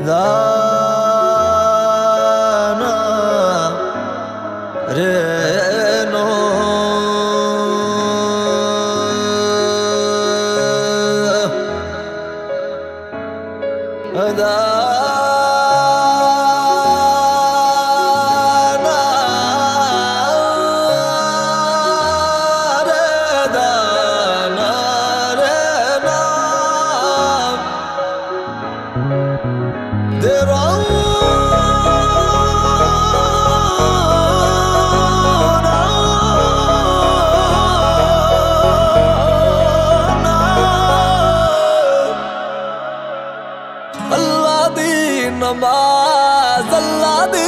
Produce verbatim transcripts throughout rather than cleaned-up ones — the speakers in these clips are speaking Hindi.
दाना रे नो दाना रे दाना रे ना तेरा अल्लाह दी नमाज अल्लाह दी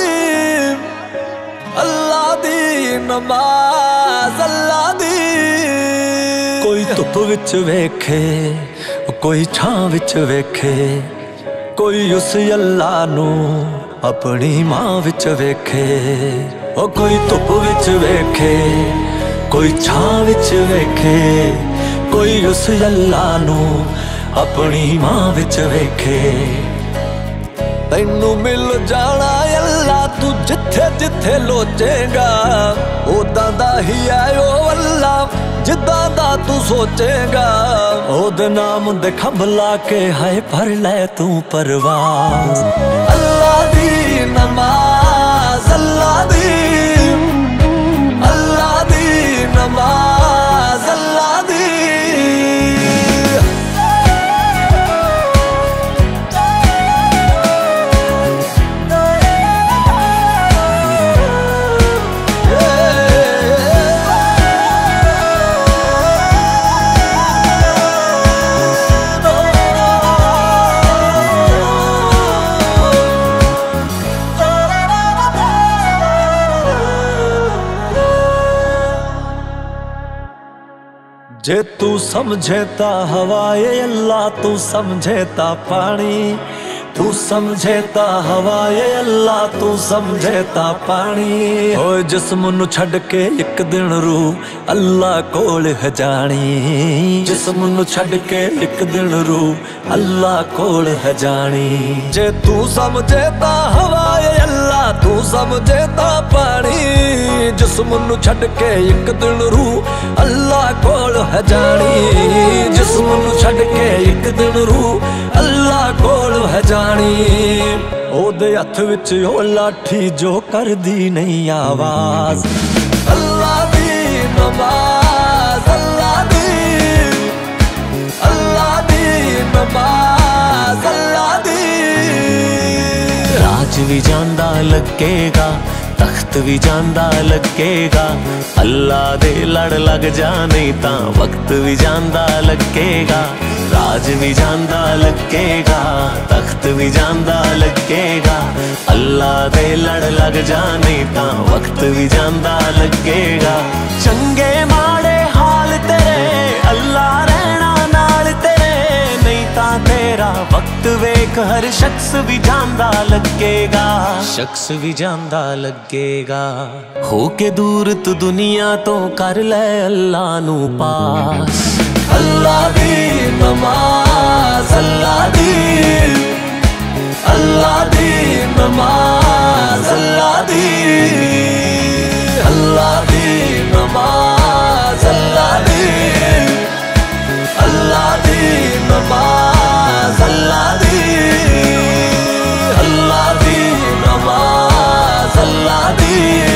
अल्लाह दी नमाज अल्लाह दी कोई धुप विच वेखे कोई छां विच वेखे कोई उस अल्लाह नू अपनी मां विच वेखे ओ कोई धुप विच वेखे कोई छां विच वेखे कोई उस अल्लाह नू अपनी मां विच वेखे तैनू मिल जाना अल्लाह तू जिथे जिथे लोचेगा उदां दा ही है ओ अल्लाह जिद्दां दा तू सोचेगा ओदे नाम दे खबला के हाय भर ले तू परवाज़ अल्लाह दी नमाज अल्लाह दी अल्लाह दी नमाज अल्लाह दी जे तू समझे ता हवाए अल्लाह तू समझे ता पानी तू समझे ता हवाए अल्लाह तू समझे ता पानी ओए जिस्म नू छड़ के एक दिन रूह अल्लाह कोल है जानी जिस्म नू छड़ के एक दिन रूह अल्लाह कोल है जानी जे तू समझे ता हवाए अल्लाह तू समझे ता पानी जिस्म नू छड़ के एक दिन रूह अल्लाह कोल है जानी जिस्म नू छड़ के एक दिन रूह अल्लाह कोल है जानी ओदे हथ विच ओ लाठी जो कर दी नहीं आवाज अल्लाह दी नमाज अल्लाह दी अल्लाह दी नमाज अल्लाह दी राज भी जांदा लगेगा तख्त भी जांदा लगेगा अल्लाह दे लड़ लग जा नहीं ता वक्त भी जांदा लगेगा राज भी जांदा लगेगा तख्त भी जांदा लगेगा अल्लाह दे लड़ लग जा नहीं ता वक्त भी जांदा लगेगा चंगे माड़े हाल तेरे अल्लाह रहना नाल तेरे नहीं ता तेरा वक्त वेख हर शख्स भी जांदा लगेगा शख्स भी जांदा लगेगा हो के दूर तू दुनिया तो कर ले अल्लाह नू पास अल्लाह दी नमाज अल्लाह दी अल्लाह दी नमाज अल्लाह दी अल्लाह दी नमाज अल्लाह दी अल्लाह दी नमाज अल्लाह दी अल्लाह दी नमाज अल्लाह दी